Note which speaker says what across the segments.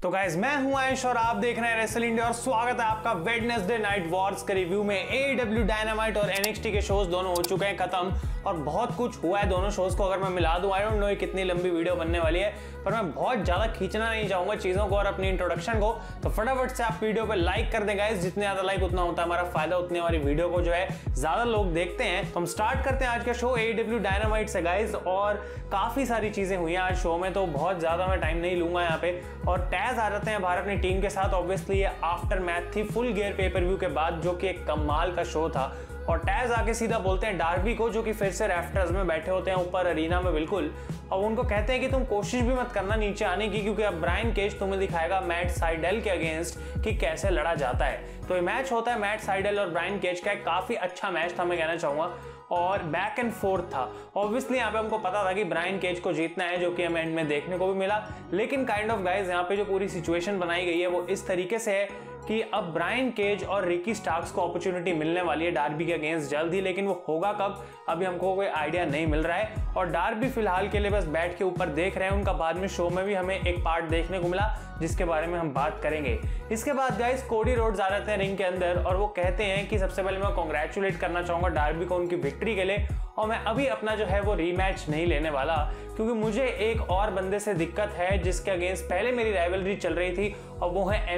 Speaker 1: तो गाइस मैं हूं आयुष और आप देख रहे हैं रेसल इंडिया और स्वागत है आपका वेडनेसडे नाइट वॉर्स के रिव्यू में। AEW डायनामाइट और NXT के शोज दोनों हो चुके हैं खत्म और बहुत कुछ हुआ है दोनों शोज को। अगर मैं मिला दूं, आई डोंट नो कितनी लंबी वीडियो बनने वाली है, पर मैं बहुत ज्यादा खींचना नहीं चाहूंगा चीजों को और अपनी इंट्रोडक्शन को। तो फटाफट से आप वीडियो पे लाइक कर दें गाइस, जितने ज्यादा लाइक उतना होता है हमारा फायदा, उतनी हमारी वीडियो को जो है ज्यादा लोग देखते हैं। तो हम स्टार्ट करते हैं आज का शो AEW डायनामाइट से गाइस। और काफी सारी चीजें हुई हैं आज शो में, तो बहुत ज्यादा मैं टाइम नहीं लूंगा यहाँ पे। और टैज आ जाते हैं बाहर अपनी टीम के साथ। ऑब्वियसली ये आफ्टर मैच थी फुल गियर पेपर व्यू के बाद, जो कि एक कमाल का शो था। और टैज आके सीधा बोलते हैं डार्बी को, जो कि फिर से रैफ्टर्स में बैठे होते हैं ऊपर अरीना में बिल्कुल, और उनको कहते हैं कि तुम कोशिश भी मत करना नीचे आने की, क्योंकि अब ब्रायन केज तुम्हें दिखाएगा मैट साइडेल के अगेंस्ट कि कैसे लड़ा जाता है। तो ये मैच होता है मैट साइडेल और ब्रायन केज का। एक काफी अच्छा मैच था मैं कहना चाहूंगा, और बैक एंड फोर्थ था। ऑब्वियसली यहाँ पे हमको पता था कि ब्रायन केज को जीतना है, जो कि हमें एंड में देखने को भी मिला। लेकिन काइंड ऑफ गाइस यहाँ पे जो पूरी सिचुएशन बनाई गई है वो इस तरीके से है कि अब ब्रायन केज और रिकी स्टार्क्स को अपॉर्चुनिटी मिलने वाली है डार्बी के अगेंस्ट जल्द ही, लेकिन वो होगा कब अभी हमको कोई आइडिया नहीं मिल रहा है। और डार्बी फिलहाल के लिए बस बैठ के ऊपर देख रहे हैं। उनका बाद में शो में भी हमें एक पार्ट देखने को मिला जिसके बारे में हम बात करेंगे। इसके बाद गाइस कोडी रोड्स आ जाते हैं रिंग के अंदर और वो कहते हैं कि सबसे पहले मैं कांग्रेचुलेट करना चाहूंगा डार्बी को उनकी विक्ट्री के लिए, और मैं अभी अपना जो है वो रीमैच नहीं लेने वाला, क्योंकि मुझे एक और बंदे से दिक्कत है जिसके अगेंस्ट पहले मेरी राइवलरी चल रही थी, और वो है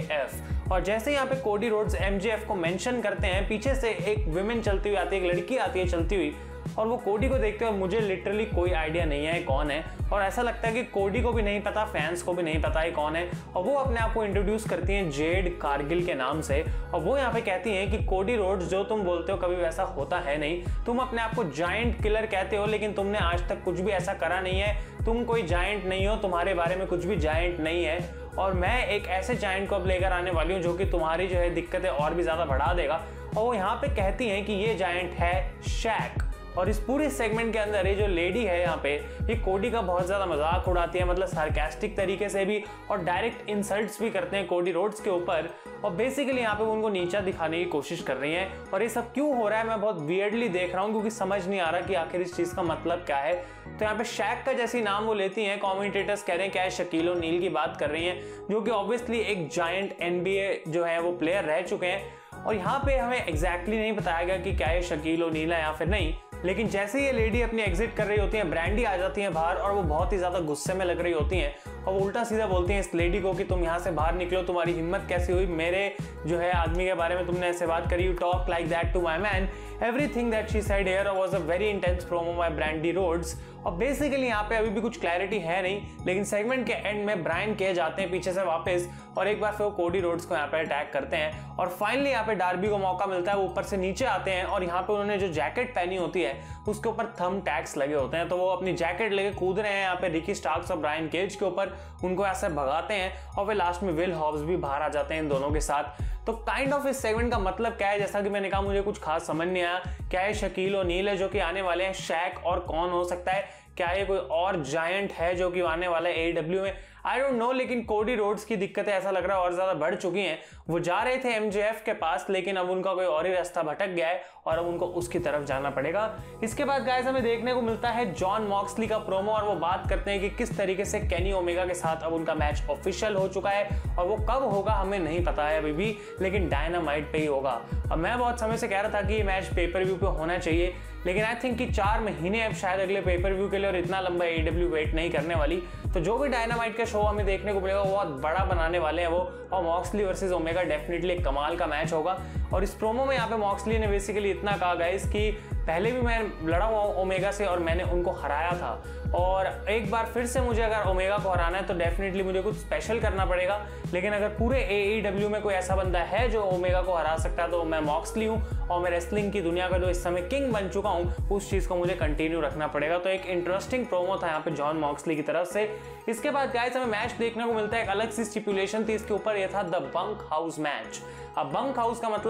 Speaker 1: MJF। और जैसे यहाँ पे कोडी रोड्स MJF को मेंशन करते हैं, पीछे से एक विमेन चलती हुई आती है, एक लड़की आती है चलती हुई, और वो कोडी को देखते हुए मुझे लिटरली कोई आइडिया नहीं है कौन है, और ऐसा लगता है कि कोडी को भी नहीं पता, फैंस को भी नहीं पता है कौन है। और वो अपने आप को इंट्रोड्यूस करती हैं जेड कारगिल के नाम से, और वो यहाँ पे कहती हैं कि कोडी रोड्स जो तुम बोलते हो कभी वैसा होता है नहीं। तुम अपने आप को जायंट किलर कहते हो, लेकिन तुमने आज तक कुछ भी ऐसा करा नहीं है। तुम कोई जायंट नहीं हो, तुम्हारे बारे में कुछ भी जायंट नहीं है, और मैं एक ऐसे जायंट को अब लेकर आने वाली हूँ जो कि तुम्हारी जो है दिक्कतें और भी ज्यादा बढ़ा देगा। और वो यहाँ पे कहती हैं कि ये जायंट है शैक। और इस पूरे सेगमेंट के अंदर ये जो लेडी है यहाँ पे, ये कोडी का बहुत ज्यादा मजाक उड़ाती है, मतलब सार्कास्टिक तरीके से भी, और डायरेक्ट इंसल्ट्स भी करते हैं कोडी रोड्स के ऊपर। और बेसिकली यहाँ पे वो उनको नीचा दिखाने की कोशिश कर रही हैं। और ये सब क्यों हो रहा है मैं बहुत वियर्डली देख रहा हूँ, क्योंकि समझ नहीं आ रहा कि आखिर इस चीज का मतलब क्या है। तो यहाँ पे शैक का जैसी नाम वो लेती हैं, कॉमेंटेटर्स कह रहे हैं क्या है, शकील ओनील की बात कर रही हैं, जो कि ऑब्वियसली एक जायंट NBA जो है वो प्लेयर रह चुके हैं। और यहाँ पे हमें एग्जैक्टली नहीं बताया गया कि क्या ये शकील ओनील है या फिर नहीं, लेकिन जैसे ये लेडी अपनी एग्जिट कर रही होती है, ब्रांडी आ जाती है बाहर, और वो बहुत ही ज्यादा गुस्से में लग रही होती हैं, और वो उल्टा सीधा बोलती हैं इस लेडी को कि तुम यहाँ से बाहर निकलो, तुम्हारी हिम्मत कैसी हुई मेरे जो है आदमी के बारे में तुमने ऐसे बात करी, you talk like that to my man. Everything that she said here was a very intense promo by Brandi Rhodes. और बेसिकली यहाँ पे अभी भी कुछ क्लैरिटी है नहीं, लेकिन सेगमेंट के एंड में ब्रायन केज आते हैं पीछे से वापस, और एक बार फिर वो कोडी रोड्स को यहाँ पे अटैक करते हैं। और फाइनली यहाँ पे डार्बी को मौका मिलता है, वो ऊपर से नीचे आते हैं, और यहाँ पे उन्होंने जो जैकेट पहनी होती है उसके ऊपर थंब टैग्स लगे होते हैं, तो वो अपनी जैकेट लेके कूद रहे हैं यहाँ पे रिकी स्टार्क्स और ब्रायन केज के ऊपर, उनको ऐसे भगाते हैं, और वे लास्ट में विल हॉब्स भी बाहर आ जाते हैं इन दोनों के साथ। तो काइंड ऑफ इस सेगमेंट का मतलब क्या है, जैसा कि मैंने कहा मुझे कुछ खास समझ नहीं आया। क्या है शकील ओनील है जो कि आने वाले हैं, शैक और कौन हो सकता है, क्या ये कोई और जायंट है जो कि आने वाला है AEW में, आई डोंट नो। लेकिन कोडी रोड्स की दिक्कतें ऐसा लग रहा है और ज्यादा बढ़ चुकी हैं। वो जा रहे थे MJF के पास, लेकिन अब उनका कोई और ही रास्ता भटक गया है और अब उनको उसकी तरफ जाना पड़ेगा। इसके बाद गाइस हमें देखने को मिलता है जॉन मॉक्सली का प्रोमो, और वो बात करते हैं कि किस तरीके से केनी ओमेगा के साथ अब उनका मैच ऑफिशियल हो चुका है, और वो कब होगा हमें नहीं पता है अभी भी, लेकिन डायनामाइट पे ही होगा। अब मैं बहुत समय से कह रहा था कि ये मैच पेपर व्यू पे होना चाहिए, लेकिन आई थिंक कि 4 महीने अब शायद अगले पेपर व्यू के लिए, और इतना लंबा AEW वेट नहीं करने वाली। तो जो भी डायनामाइट का शो हमें देखने को मिलेगा वो बहुत बड़ा बनाने वाले हैं वो, और मॉक्सली वर्सेस ओमेगा डेफिनेटली एक कमाल का मैच होगा। और इस प्रोमो में यहाँ पे मॉक्सली ने बेसिकली इतना कहा गाइस कि पहले भी मैं लड़ा हुआ ओमेगा से और मैंने उनको हराया था, और एक बार फिर से मुझे अगर ओमेगा को हराना है तो डेफिनेटली मुझे कुछ स्पेशल करना पड़ेगा। लेकिन अगर पूरे AEW में कोई ऐसा बंदा है जो ओमेगा को हरा सकता है तो मैं मॉक्सली हूँ, और मैं रेसलिंग की दुनिया का जो इस समय किंग बन चुका हूँ, उस चीज को मुझे कंटिन्यू रखना पड़ेगा। तो एक इंटरेस्टिंग प्रोमो था यहाँ पे जॉन मॉक्सली की तरफ से। इसके बाद गाइस हमें मैच देखने को मिलता है, एक अलग सी स्टिपुलेशन थी इसके ऊपर, यह था द बंक हाउस मैच। अब बंक हाउस का मतलब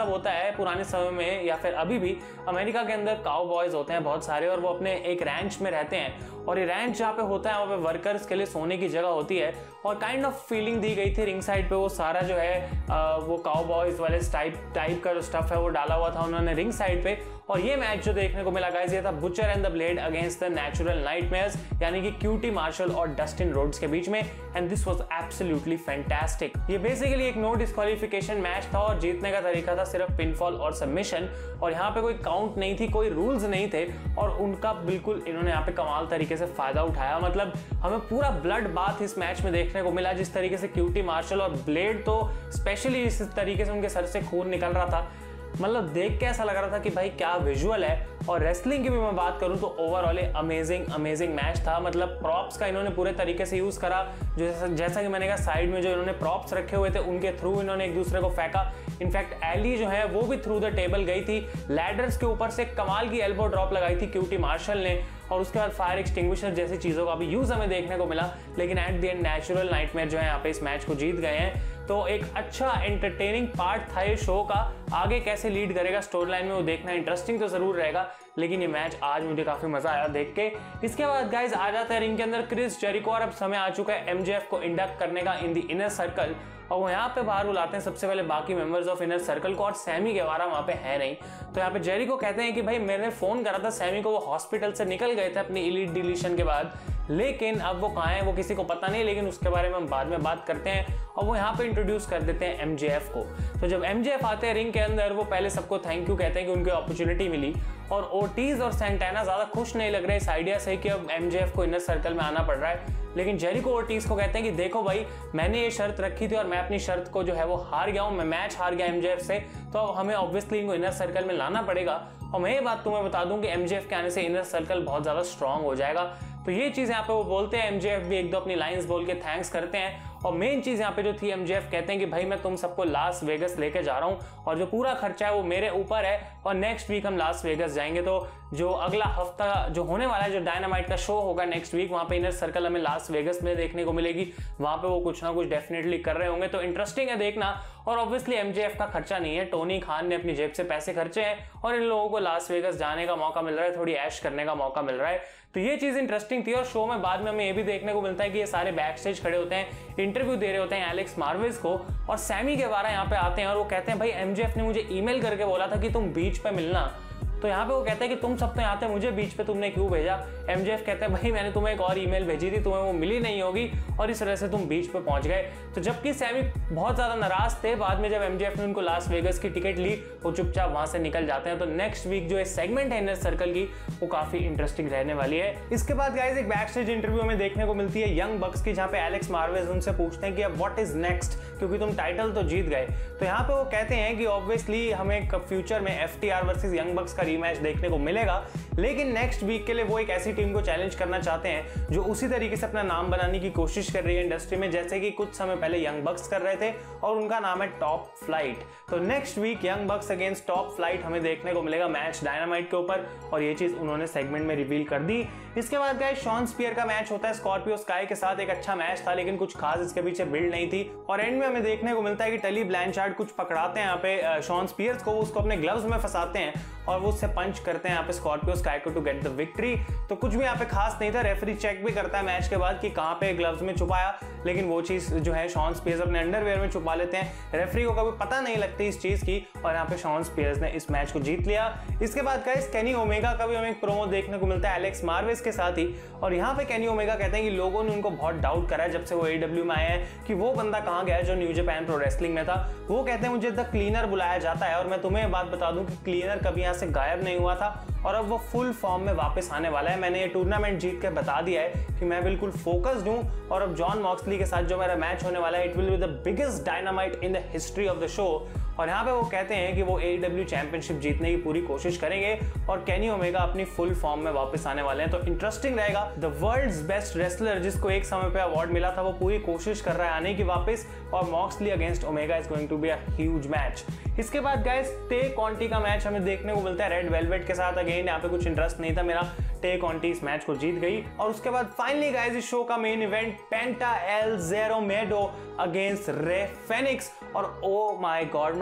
Speaker 1: होता है पुराने समय में या फिर अभी भी अमेरिका के अंदर काउबॉयज होते हैं बहुत सारे, और वो अपने एक रैंच में रहते हैं, और ये रैंच जहाँ पे होता है वहाँ पे वर्कर्स के लिए सोने की जगह होती है, और काइंड ऑफ फीलिंग दी गई थी रिंग साइड पे। वो सारा जो है वो काउबॉयज वाले टाइप का जो स्टफ है वो डाला हुआ था उन्होंने रिंग साइड पे। और ये मैच जो देखने को मिला गाइस, ये था Butcher and the Blade against the Natural Nightmares, यानी कि क्यूटी मार्शल और डस्टिन रोड्स के बीच में, and this was absolutely fantastic. ये बेसिकली एक नो डिस्क्वालिफिकेशन मैच था और जीतने का तरीका था सिर्फ पिनफॉल और सबमिशन, और यहाँ पे कोई काउंट नहीं थी, कोई रूल्स नहीं थे, और उनका बिल्कुल इन्होंने यहाँ पे कमाल तरीके से फायदा उठाया। मतलब हमें पूरा ब्लड बाथ इस मैच में देखने को मिला, जिस तरीके से क्यूटी मार्शल और ब्लेड तो स्पेशली इस तरीके से उनके सर से खून निकल रहा था, मतलब देख के ऐसा लग रहा था कि भाई क्या विजुअल है। और रेसलिंग की भी मैं बात करूं तो ओवरऑल अमेजिंग मैच था। मतलब प्रॉप्स का इन्होंने पूरे तरीके से यूज करा, जैसा कि मैंने कहा साइड में जो इन्होंने प्रॉप्स रखे हुए थे उनके थ्रू इन्होंने एक दूसरे को फेंका। इनफैक्ट एली जो है वो भी थ्रू द टेबल गई थी, लैडर्स के ऊपर से कमाल की एल्बो ड्रॉप लगाई थी क्यूटी मार्शल ने, और उसके बाद फायर एक्सटिंग्विशर जैसी चीजों का भी यूज हमें देखने को मिला। लेकिन at the end Natural Nightmare जो है यहाँ पे इस मैच को जीत गए हैं। तो एक अच्छा एंटरटेनिंग पार्ट था ये शो का। आगे कैसे लीड करेगा स्टोरी लाइन में वो देखना इंटरेस्टिंग तो जरूर रहेगा, लेकिन ये मैच आज मुझे काफी मजा आया देख के। इसके बाद गाइज आ जाता है रिंग के अंदर क्रिस जेरिको, और अब समय आ चुका है एमजेएफ को इंडक्ट करने का इन द इनर सर्कल, और वो यहाँ पे बाहर बुलाते हैं सबसे पहले बाकी मेंबर्स ऑफ इनर सर्कल को, और सैमी गेवारा वहाँ पे है नहीं। तो यहाँ पे जेरिको कहते हैं कि भाई मैंने फोन करा था सैमी को, वो हॉस्पिटल से निकल गए थे अपनी इलीट डिलीशन के बाद, लेकिन अब वो कहाँ है वो किसी को पता नहीं, लेकिन उसके बारे में हम बाद में बात करते हैं। और वो यहाँ पे इंट्रोड्यूस कर देते हैं एमजेएफ को। तो जब एमजेएफ आते हैं रिंग के अंदर, वो पहले सबको थैंक यू कहते हैं कि उनको अपॉर्चुनिटी मिली, और ओटीज और सैंटाना ज्यादा खुश नहीं लग रहे इस आइडिया से कि अब एमजेएफ को इनर सर्कल में आना पड़ रहा है। लेकिन जेरिको ओटीज को कहते हैं कि देखो भाई मैंने ये शर्त रखी थी और मैं अपनी शर्त को जो है वो हार गया हूँ, मैं मैच हार गया एमजेएफ से, तो अब हमें ऑब्वियसली इनको इनर सर्कल में लाना पड़ेगा। और मैं ये बात तुम्हें बता दूं कि एमजेएफ के आने से इनर सर्कल बहुत ज्यादा स्ट्रांग हो जाएगा। तो ये चीज यहाँ पे वो बोलते हैं, एमजेएफ भी एक दो अपनी लाइंस बोल के थैंक्स करते हैं। और मेन चीज यहाँ पे जो थी, एमजेएफ कहते हैं कि भाई मैं तुम सबको लास वेगस लेके जा रहा हूँ और जो पूरा खर्चा है वो मेरे ऊपर है, और नेक्स्ट वीक हम लास वेगस जाएंगे। तो जो अगला हफ्ता जो होने वाला है, जो डायनामाइट का शो होगा नेक्स्ट वीक, वहां पे इनर सर्कल हमें लास वेगस में देखने को मिलेगी। वहां पे वो कुछ ना कुछ डेफिनेटली कर रहे होंगे, तो इंटरेस्टिंग है देखना। और ऑब्वियसली एमजेएफ का खर्चा नहीं है, टोनी खान ने अपनी जेब से पैसे खर्चे हैं और इन लोगों को लास वेगस जाने का मौका मिल रहा है, थोड़ी ऐश करने का मौका मिल रहा है। तो ये चीज इंटरेस्टिंग थी। और शो में बाद में हमें ये भी देखने को मिलता है कि ये सारे बैक स्टेज खड़े होते हैं, इंटरव्यू दे रहे होते हैं एलेक्स मार्वेज को, और सैमी गेवारा यहाँ पे आते हैं और वो कहते हैं भाई एमजेएफ ने मुझे ईमेल करके बोला था कि तुम बीच पे मिलना। तो यहाँ पे वो कहते हैं कि तुम सब तो यहाँ थे, मुझे बीच पे तुमने क्यों भेजा? एमजेएफ कहते हैं भाई मैंने तुम्हें एक और ईमेल भेजी थी, तुम्हें वो मिली नहीं होगी और इस वजह से तुम बीच पे पहुंच गए। तो जबकि सैमी बहुत ज्यादा नाराज थे, बाद में जब एमजेएफ ने उनको लास वेगस की टिकट ली, वो चुपचाप वहां से निकल जाते हैं। तो नेक्स्ट वीक जो सेगमेंट है इनर सर्कल की, वो काफी इंटरेस्टिंग रहने वाली है। इसके बाद गाइस एक बैक स्टेज इंटरव्यू में देखने को मिलती है यंग बक्स की, जहाँ पे एलेक्स मार्वेज उनसे पूछते हैं कि अब व्हाट इज नेक्स्ट, क्योंकि तुम टाइटल तो जीत गए। तो यहाँ पे वो कहते हैं कि ऑब्वियसली हमें फ्यूचर में एफटीआर वर्सेस यंग बक्स का रीमैच देखने को मिलेगा, लेकिन नेक्स्ट वीक के लिए वो एक ऐसी टीम को चैलेंज करना चाहते हैं जो उसी तरीके से अपना नाम बनाने की कोशिश कर रही है इंडस्ट्री में, जैसे कि कुछ समय पहले यंग बक्स कर रहे थे, और उनका नाम है टॉप फ्लाइट। तो next week Young Bucks against Top Flight हमें देखने को मिलेगा मैच डायनामाइट के ऊपर, और ये चीज उन्होंने सेगमेंट में रिवील कर दी। इसके बाद गाइस शॉन स्पियर का मैच होता है स्कॉर्पियो स्काई के साथ। एक अच्छा मैच था, लेकिन कुछ खास इसके पीछे बिल्ड नहीं थी, और एंड में हमें देखने को मिलता है कि टली ब्लैंचार्ड कुछ पकड़ाते हैं यहाँ पे शॉन स्पियर्स को, उसको अपने ग्लव्स में फंसाते हैं और वो उससे पंच करते हैं यहाँ पे स्कॉर्पियो स्काई को टू गेट द विक्ट्री। तो कुछ भी यहाँ पे खास नहीं था, रेफरी चेक भी करता है मैच के बाद कि कहाँ पे ग्लव्स में छुपाया, लेकिन वो चीज जो है शॉन स्पियर्स अपने अंडरवेयर में छुपा लेते हैं, रेफरी को कभी पता नहीं लगती इस चीज की, और यहाँ पे शॉन स्पियर्स ने इस मैच को जीत लिया। इसके बाद गाइस केनी ओमेगा का भी हमें एक प्रोमो देखने को मिलता है एलेक्स मार्वेज के साथ ही, और यहाँ पे केनी ओमेगा कहते हैं कि लोगों ने उनको बहुत डाउट करा है जब से वो AEW में आए हैं कि वो बंदा कहाँ गया है जो न्यू जापान प्रो रेसलिंग में था। वो कहते हैं मुझे द क्लीनर बुलाया जाता है, और मैं तुम्हें ये बात बता दूं कि क्लीनर कभी यहाँ से गायब नहीं हुआ था, और अब वो फुल फॉर्म में वापस आने वाला है। मैंने ये टूर्नामेंट जीत के बता दिया है कि मैं बिल्कुल फोकस्ड हूं, और अब जॉन मॉक्सली के साथ जो मेरा मैच होने वाला है, it will be the biggest Dynamite in the history of the show. और यहाँ पे वो कहते हैं कि वो AEW चैंपियनशिप जीतने की पूरी कोशिश करेंगे, और केनी ओमेगा अपनी फुल फॉर्म में वापस आने वाले हैं। तो इंटरेस्टिंग रहेगा। द वर्ल्ड्स बेस्ट रेसलर जिसको एक समय पे अवार्ड मिला था, वो पूरी कोशिश कर रहा है आने की वापस, और Moxley against Omega is going to be a huge match. इसके बाद गाइस टे कॉन्टी का मैच हमें देखने को मिलता है रेड वेलवेट के साथ। अगेन यहाँ पे कुछ इंटरेस्ट नहीं था मेरा, टे कॉन्टी इस मैच को जीत गई। और उसके बाद फाइनली गाइस इस शो का main event Penta El Zero Miedo against Rey Fenix, और ओ माय गॉड, मतलब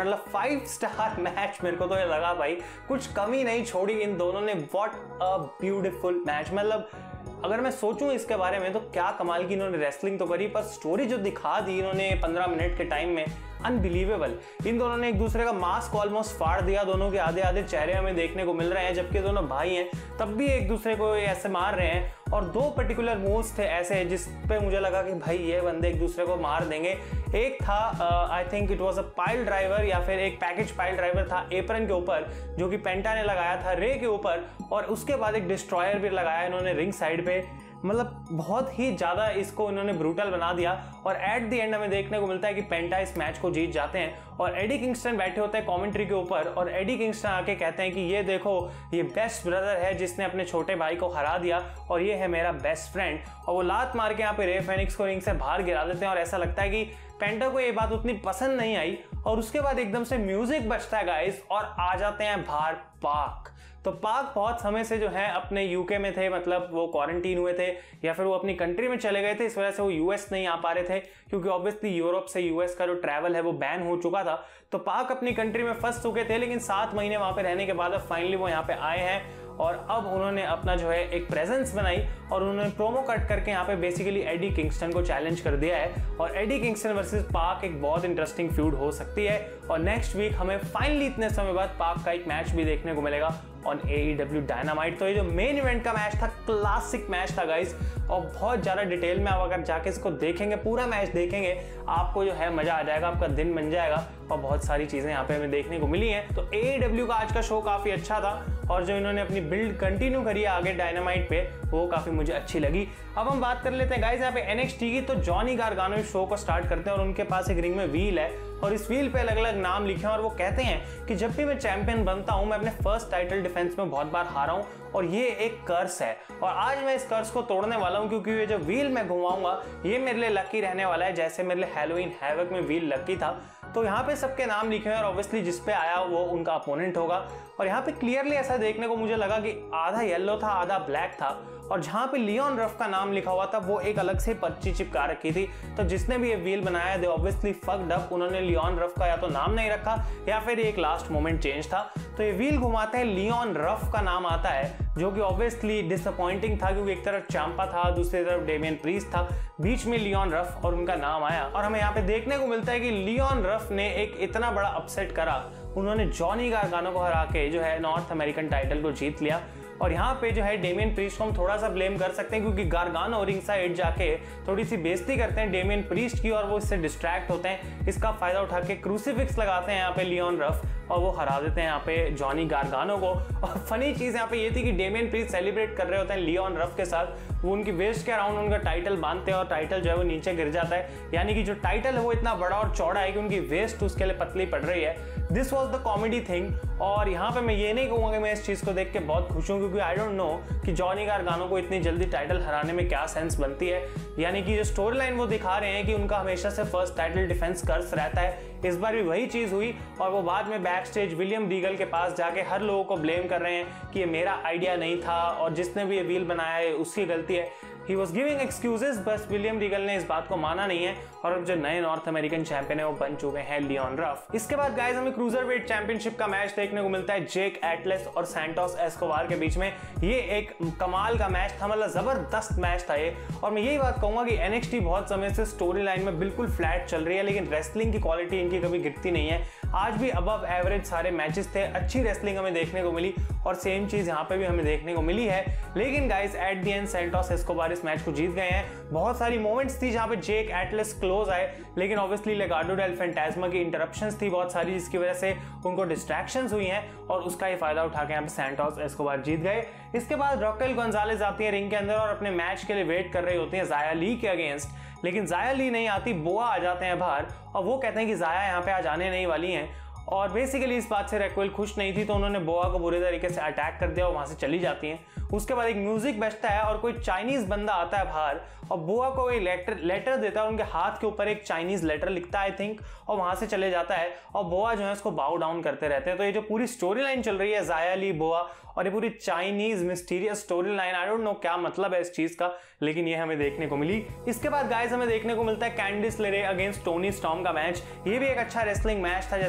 Speaker 1: मतलब 5 स्टार मैच मेरे को तो ये लगा भाई, कुछ कमी नहीं छोड़ी इन दोनों ने। What a beautiful match. मतलब अगर मैं सोचूं इसके बारे में तो क्या कमाल की इन्होंने रेसलिंग तो करी, पर स्टोरी जो दिखा दी इन्होंने 15 मिनट के टाइम में, अनबिलीवेबल। इन दोनों ने एक दूसरे का मास्क ऑलमोस्ट फाड़ दिया, दोनों के आधे आधे चेहरे हमें देखने को मिल रहे हैं, जबकि दोनों भाई हैं तब भी एक दूसरे को ऐसे मार रहे हैं। और 2 पर्टिकुलर मूव्स थे ऐसे जिस पे मुझे लगा कि भाई ये बंदे एक दूसरे को मार देंगे। एक था I think it was a pile driver या फिर एक पैकेज पाइल ड्राइवर था एप्रन के ऊपर, जो कि पेंटा ने लगाया था रे के ऊपर, और उसके बाद एक डिस्ट्रॉयर भी लगाया इन्होंने रिंग साइड पे। मतलब बहुत ही ज़्यादा इसको इन्होंने ब्रूटल बना दिया। और एट द एंड हमें देखने को मिलता है कि पेंटा इस मैच को जीत जाते हैं। और एडी किंगस्टन बैठे होते हैं कमेंट्री के ऊपर, और एडी किंगस्टन आके कहते हैं कि ये देखो ये बेस्ट ब्रदर है जिसने अपने छोटे भाई को हरा दिया, और ये है मेरा बेस्ट फ्रेंड। और वो लात मार के यहाँ पे रे फेनिक्स को रिंग से बाहर गिरा देते हैं। और ऐसा लगता है कि पेंटा को ये बात उतनी पसंद नहीं आई। और उसके बाद एकदम से म्यूजिक बजता है गाइस, और आ जाते हैं बाहर पाक। तो पाक बहुत समय से जो है अपने यूके में थे, मतलब वो क्वारंटीन हुए थे या फिर वो अपनी कंट्री में चले गए थे, इस वजह से वो यूएस नहीं आ पा रहे थे, क्योंकि ऑब्वियसली यूरोप से यूएस का जो ट्रैवल है वो बैन हो चुका था। तो पाक अपनी कंट्री में फंस चुके थे, लेकिन 7 महीने वहां पे रहने के बाद अब फाइनली वो यहाँ पे आए हैं। और अब उन्होंने अपना जो है एक प्रेजेंस बनाई, और उन्होंने प्रोमो कट करके यहाँ पे बेसिकली एडी किंगस्टन को चैलेंज कर दिया है। और एडी किंगस्टन वर्सेस पाक एक बहुत इंटरेस्टिंग फ्यूड हो सकती है। और नेक्स्ट वीक हमें फाइनली इतने समय बाद पाक का एक मैच भी देखने को मिलेगा ऑन AEW डायनामाइट। तो ये जो मेन इवेंट का मैच था, क्लासिक मैच था गाइस, और बहुत ज़्यादा डिटेल में आप अगर जाके इसको देखेंगे, पूरा मैच देखेंगे, आपको जो है मज़ा आ जाएगा, आपका दिन बन जाएगा। और बहुत सारी चीज़ें यहाँ पे हमें देखने को मिली हैं। तो AEW का आज का शो काफ़ी अच्छा था, और जो इन्होंने अपनी बिल्ड कंटिन्यू करी है आगे डायनामाइट पे, वो काफ़ी मुझे अच्छी लगी। अब हम बात कर लेते हैं गाइस यहाँ पे NXT की। तो जॉनी गारगानो इस शो को स्टार्ट करते हैं, और उनके पास एक रिंग में व्हील है, और इस व्हील पे अलग अलग नाम लिखे हैं। और वो कहते हैं कि जब भी मैं चैंपियन बनता हूं, मैं अपने फर्स्ट टाइटल डिफेंस में बहुत बार हारा हूं, और ये एक कर्स है, और आज मैं इस कर्स को तोड़ने वाला हूं, क्योंकि ये जो व्हील मैं घुमाऊंगा ये मेरे लिए लकी रहने वाला है, जैसे मेरे लिए हैलोवीन हैवक में व्हील लकी था। तो यहाँ पे सबके नाम लिखे हैं, और ऑब्वियसली जिस पे आया वो उनका अपोनेंट होगा। और यहाँ पे क्लियरली ऐसा देखने को मुझे लगा कि आधा येलो था आधा ब्लैक था, और जहाँ पे लियोन रफ का नाम लिखा हुआ था वो एक अलग से पर्ची चिपका रखी थी। तो जिसने भी ये व्हील बनाया दे ऑब्वियसली फक्ड अप, उन्होंने लियोन रफ का या तो नाम नहीं रखा, या फिर एक लास्ट मोमेंट चेंज था। तो ये व्हील घुमाते हैं, लियोन रफ का नाम आता है, जो कि ऑब्वियसली डिसअपॉइंटिंग था, क्योंकि एक तरफ चांपा था, दूसरी तरफ डेमियन प्रीस्ट था, बीच में लियोन रफ, और उनका नाम आया। और हमें यहाँ पे देखने को मिलता है कि लियोन रफ ने एक इतना बड़ा अपसेट करा, उन्होंने जॉनी गारगानो को हरा के जो है नॉर्थ अमेरिकन टाइटल को जीत लिया। और यहाँ पे जो है डेमियन प्रीस्ट को हम थोड़ा सा ब्लेम कर सकते हैं, क्योंकि गारगानो रिंग साइड जाके थोड़ी सी बेइज्जती करते हैं डेमियन प्रीस्ट की, और वो इससे डिस्ट्रैक्ट होते हैं। इसका फायदा उठा के क्रूसीफिक्स लगाते हैं यहाँ पे लियोन रफ, और वो हरा देते हैं यहाँ पे जॉनी गारगानो को। और फनी चीज़ यहाँ पे ये थी कि डेमियन प्रीस्ट सेलिब्रेट कर रहे होते हैं लियोन रफ के साथ, वो उनकी वेस्ट के अराउंड उनका टाइटल बांधते हैं, और टाइटल जो है वो नीचे गिर जाता है, यानी कि जो टाइटल है वो इतना बड़ा और चौड़ा है कि उनकी वेस्ट उसके लिए पतली पड़ रही है। This was the comedy thing. और यहाँ पे मैं ये नहीं कहूँगा कि मैं इस चीज़ को देख के बहुत खुश हूँ, क्योंकि आई डोंट नो कि जॉनी गारगानो को इतनी जल्दी टाइटल हराने में क्या सेंस बनती है। यानी कि जो स्टोरी लाइन वो दिखा रहे हैं कि उनका हमेशा से फर्स्ट टाइटल डिफेंस कर्स रहता है, इस बार भी वही चीज़ हुई। और वो बाद में बैक स्टेज विलियम रीगल के पास जाके हर लोगों को ब्लेम कर रहे हैं कि ये मेरा आइडिया नहीं था, और जिसने भी ये व्हील बनाया है उसकी गलती है। ही वॉज गिविंग एक्सक्यूजेस, बस विलियम रीगल ने इस बात को माना नहीं है, और अब जो नए नॉर्थ अमेरिकन चैंपियन है वो बन चुके हैं लियोन रफ। इसके बाद गाइस हमें क्रूजरवेट चैंपियनशिप का मैच देखने को मिलता है जेक एटलेस और सैंटोस एस्कोबार के बीच में। ये एक कमाल का मैच था, मतलब जबरदस्त मैच था ये। और मैं यही बात कहूंगा कि NXT बहुत समय से स्टोरी लाइन में बिल्कुल फ्लैट चल रही है, लेकिन रेसलिंग की क्वालिटी इनकी कभी गिरती नहीं है। आज भी अबव एवरेज सारे मैचेस थे, अच्छी रेसलिंग हमें देखने को मिली, और सेम चीज यहाँ पे भी हमें देखने को मिली है। लेकिन guys at the end Santos Escobar इस मैच को जीत गए हैं। बहुत सारी मोमेंट्स थी जहाँ पे जेक एटलेस क्लोज आए, लेकिन ऑब्वियसली लेगार्डो डेल फैंटास्मा की इंटरप्शंस थी बहुत सारी, जिसकी वजह से उनको डिस्ट्रैक्शंस हुई हैं, और उसका ही फायदा उठा के यहाँ पे सैंटोस एस्कोबार जीत गए। इसके बाद रॉकेल गोंजालेस आती है रिंग के अंदर, और अपने मैच के लिए वेट कर रही होती है जाया ली के अगेंस्ट, लेकिन जाया ली नहीं आती, बोआ आ जाते हैं बाहर, और वो कहते हैं कि जाया यहाँ पे आज आने नहीं वाली हैं। और बेसिकली इस बात से रैक्वेल खुश नहीं थी, तो उन्होंने बोआ को बुरे तरीके से अटैक कर दिया और वहां से चली जाती हैं। उसके बाद एक म्यूजिक बजता है, और कोई चाइनीज बंदा आता है बाहर, और बोआ को एक लेटर देता है, उनके हाथ के ऊपर एक चाइनीज लेटर लिखता है आई थिंक, और वहां से चले जाता है। और बोआ जो है उसको बाउ डाउन करते रहते हैं। तो ये जो पूरी स्टोरी लाइन चल रही है जाया ली बोआ, और ये पूरी Chinese mysterious story line, I don't know क्या मतलब है इस चीज का, लेकिन ये हमें देखने को मिली। इसके बाद गाइस हमें देखने को मिलता है Candice LeRae against Toni Storm का मैच। ये भी एक अच्छा रेसलिंग मैच था, जैसा कि मैंने कहा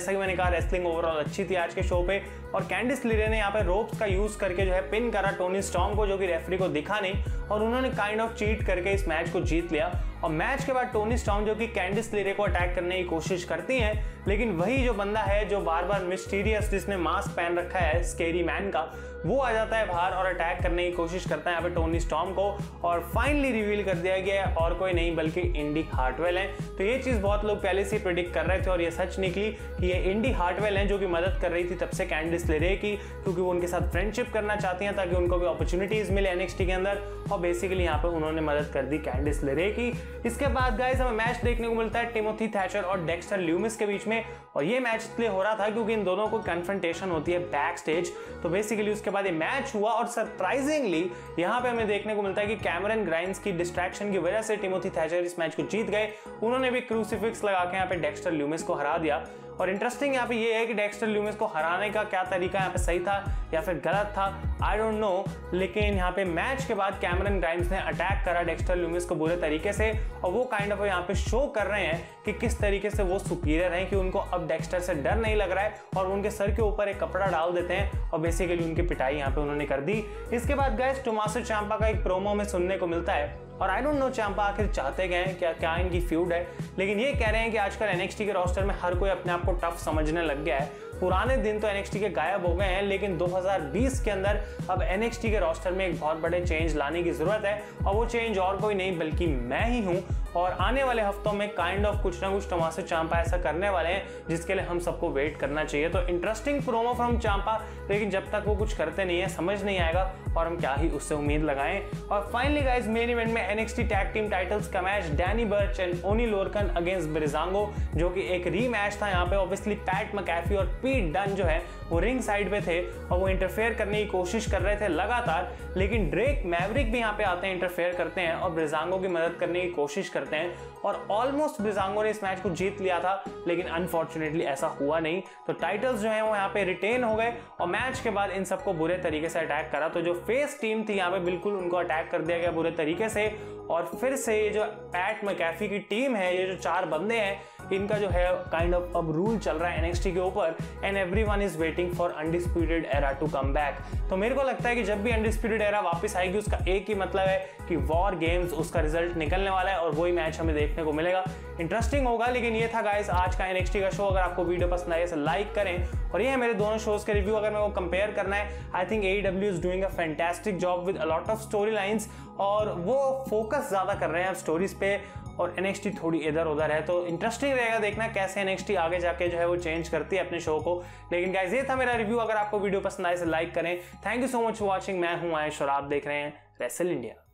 Speaker 1: था, रेसलिंग ओवरऑल अच्छी थी आज के शो पे। और कैंडिस लेरे ने यहाँ पे रोप्स का यूज करके जो है पिन करा टोनी स्टॉर्म को, जो कि रेफरी को दिखा नहीं, और उन्होंने काइंड ऑफ चीट करके इस मैच को जीत लिया। और मैच के बाद टोनी स्टॉर्म जो कि कैंडिस लेरे को अटैक करने की कोशिश करती हैं, लेकिन वही जो बंदा है जो बार बार मिस्टीरियस, जिसने मास्क पहन रखा है स्केरी मैन का, वो आ जाता है बाहर और अटैक करने की कोशिश करता है यहाँ पे टोनी स्टॉर्म को। और फाइनली रिवील कर दिया गया है और कोई नहीं बल्कि इंडी हार्टवेल है। तो ये चीज बहुत लोग पहले से प्रेडिक्ट कर रहे थे और ये सच निकली कि ये इंडी हार्टवेल है जो कि मदद कर रही थी तब से कैंडिस लेरे की, क्योंकि वो उनके साथ फ्रेंडशिप करना चाहती हैं ताकि उनको भी अपॉर्चुनिटीज मिले NXT के अंदर। और बेसिकली यहाँ पे उन्होंने मदद कर दी कैंडिस लेरे की। इसके बाद गाइस हमें मैच देखने को मिलता है टिमोथी थैचर और डेक्स्टर ल्यूमिस के बीच में, और ये मैच इसलिए हो रहा था क्योंकि इन दोनों को कन्फ्रंटेशन होती है बैक स्टेज। तो बेसिकली उसके बाद ये मैच हुआ और सरप्राइजिंगली यहाँ पे हमें देखने को मिलता है कि कैमरन ग्राइम्स की डिस्ट्रैक्शन की वजह से टिमोथी थैचर इस मैच को जीत गए। उन्होंने भी क्रूसीफिक्स लगा के यहाँ पे डेक्स्टर ल्यूमिस को हरा दिया। और इंटरेस्टिंग यहाँ पे ये है कि डेक्स्टर ल्यूमिस को हराने का क्या तरीका यहाँ पे सही था या फिर गलत था, आई डोंट नो। लेकिन यहाँ पे मैच के बाद कैमरन ग्राइम्स ने अटैक करा डेक्स्टर ल्यूमिस को बुरे तरीके से, और वो काइंड ऑफ यहाँ पे शो कर रहे हैं कि किस तरीके से वो सुपीरियर हैं, कि उनको अब डेक्स्टर से डर नहीं लग रहा है, और उनके सर के ऊपर एक कपड़ा डाल देते हैं और बेसिकली उनकी पिटाई यहाँ पे उन्होंने कर दी। इसके बाद गाइस टोमासो ciampa का एक प्रोमो में सुनने को मिलता है, और आई डोंट नो ciampa आखिर चाहते गए हैं क्या इनकी फ्यूड है, लेकिन ये कह रहे हैं कि आजकल NXT के रोस्टर में हर कोई अपने आप को टफ समझने लग गया है। पुराने दिन तो NXT के गायब हो गए हैं, लेकिन 2020 के अंदर अब NXT के रोस्टर में एक बहुत बड़े चेंज लाने की जरूरत है, और वो चेंज और कोई नहीं बल्कि मैं ही हूँ। और आने वाले हफ्तों में काइंड ऑफ कुछ ना कुछ टोमासो ciampa ऐसा करने वाले हैं जिसके लिए हम सबको वेट करना चाहिए। तो इंटरेस्टिंग प्रोमो फ्रॉम ciampa, लेकिन जब तक वो कुछ करते नहीं है समझ नहीं आएगा और हम क्या ही उससे उम्मीद लगाएं। और फाइनली गाइस मेन इवेंट में NXT टैग टीम टाइटल्स का match Danny Burch and Oney Lorcan against Breezango, जो कि एक रीमैच था। यहाँ पे ऑब्वियसली पैट मैकाफी और पीट डन जो है वो रिंग साइड पे थे और वो इंटरफेयर करने की कोशिश कर रहे थे लगातार, लेकिन ड्रेक मैवरिक भी यहाँ पे आते हैं, इंटरफेयर करते हैं और ब्रिजांगो की मदद करने की कोशिश करते हैं, और ऑलमोस्ट ब्रिजांगो ने इस मैच को जीत लिया था, लेकिन अनफॉर्चुनेटली ऐसा हुआ नहीं। तो टाइटल्स जो है वो यहाँ पे रिटेन हो गए, और मैच के बाद इन सबको बुरे तरीके से अटैक करा। तो जो फेस टीम थी यहाँ पे बिल्कुल उनको अटैक कर दिया गया बुरे तरीके से, और फिर से ये जो पैट मैकाफी की टीम है, ये जो 4 बंदे हैं, इनका जो है काइंड ऑफ अब रूल चल रहा है NXT के ऊपर, and everyone is waiting for Undisputed Era to come back. तो मेरे को लगता है कि जब भी अनडिस्प्यूटेड एरा वापस आएगी उसका एक ही मतलब है कि वॉर गेम्स उसका रिजल्ट निकलने वाला है, और वही मैच हमें देखने को मिलेगा। इंटरेस्टिंग होगा। लेकिन ये था गाइस आज का NXT का शो। अगर आपको वीडियो पसंद आए तो लाइक करें, और ये है मेरे दोनों शोज के रिव्यू। अगर मेरे को कंपेयर करना है, I think AEW is doing a fantastic job with a lot of story lines, और वो फोकस ज्यादा कर रहे हैं स्टोरीज पे, और NXT थोड़ी इधर उधर है। तो इंटरेस्टिंग रहेगा देखना कैसे NXT आगे जाके जो है वो चेंज करती है अपने शो को। लेकिन गाइस ये था मेरा रिव्यू। अगर आपको वीडियो पसंद आए तो लाइक करें। Thank you so much for watching. मैं हूं आयुष और आप देख रहे हैं रेसल इंडिया।